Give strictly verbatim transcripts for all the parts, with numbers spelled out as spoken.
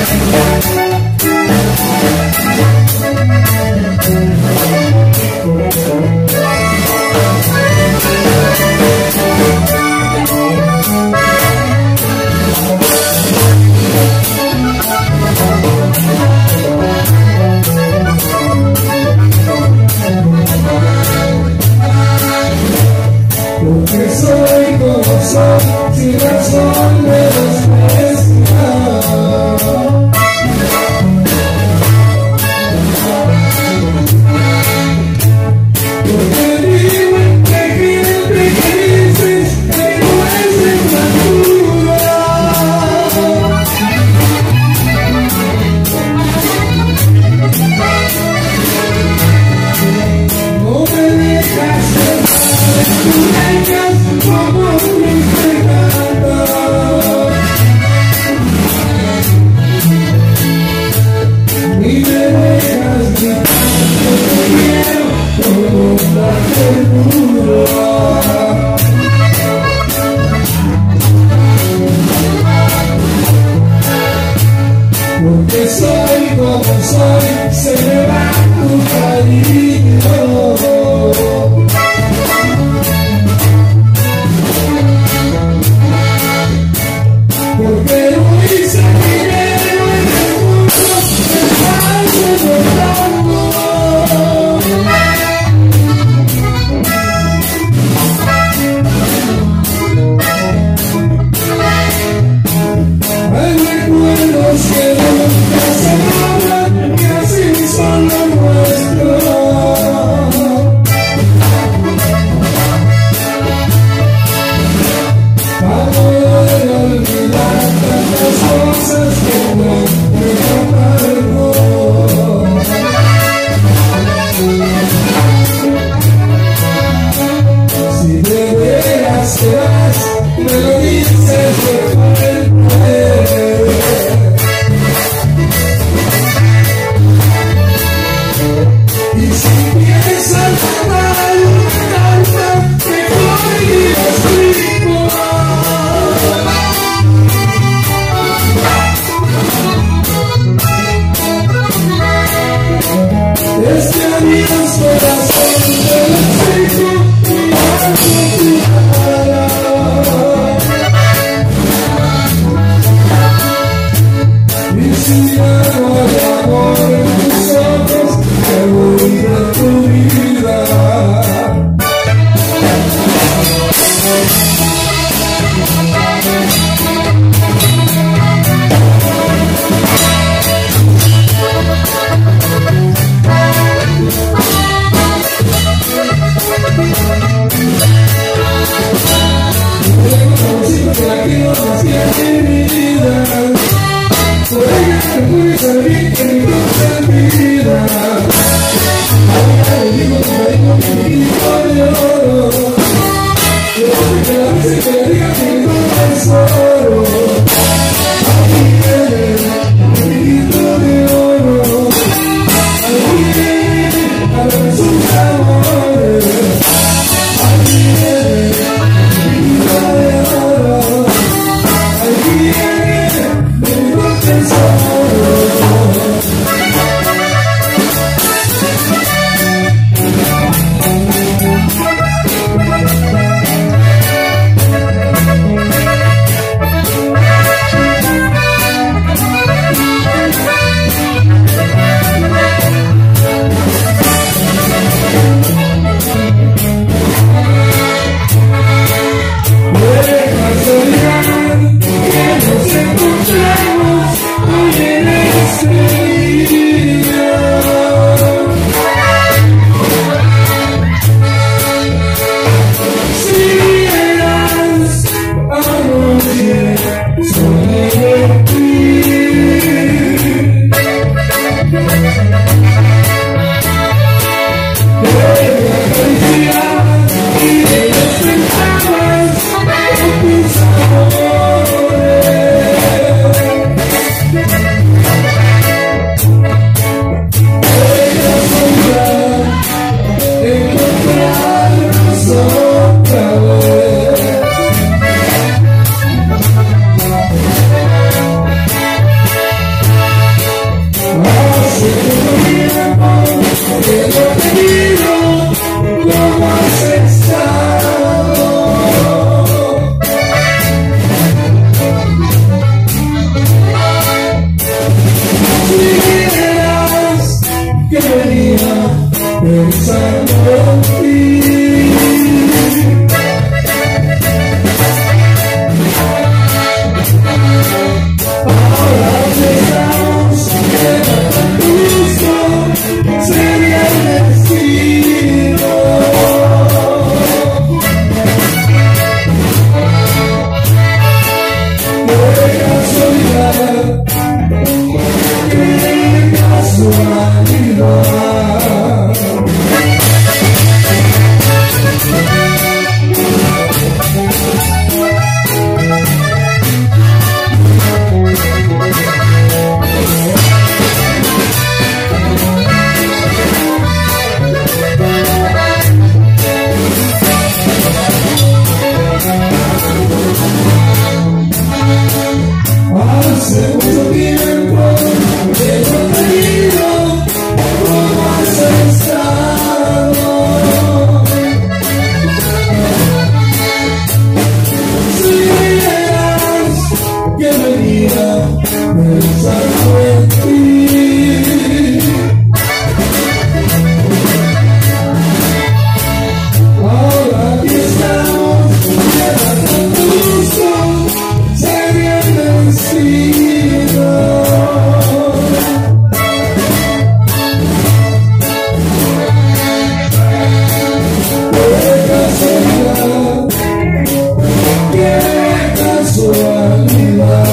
Sin razón me desprecia, porque vivo entre entre crisis que no es dictadura. No me dejas entrar en tus leñas como un porque soy como soy, se me va tu cariño. Porque no hice dinero en el mundo, me paso llorando. Hay recuerdos que nunca se borran, que así son los nuestros. Para poder olvidar tantas cosas que no me amargo. Si de veras te vas, me lo dices de frente. Y si piensas tomar una carta, mejor ni lo escribo. Este adiós corazón te lo explico, mirando tu cara. Y si ya no hay amor en tus ojos, me voy de tu vida. Que la quiero más que a mi vida, por ella me pude salir que mi cosa es mi pensando en ti. Ahora aquí estamos, quedando en gusto, se viene encima. Qué casualidad, qué casualidad.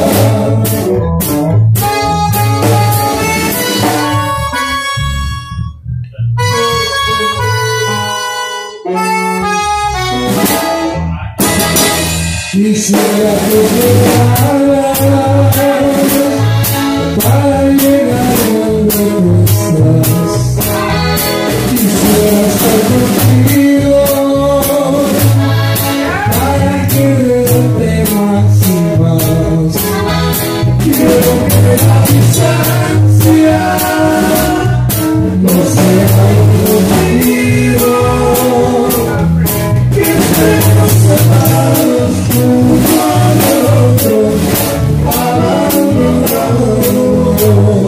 Quisiera que llegaras para llegar a donde estás. Quisiera estar contigo para quererte más y más. Quiero que la distancia no sea un olvido, que estemos separados uno del otro, abandonado.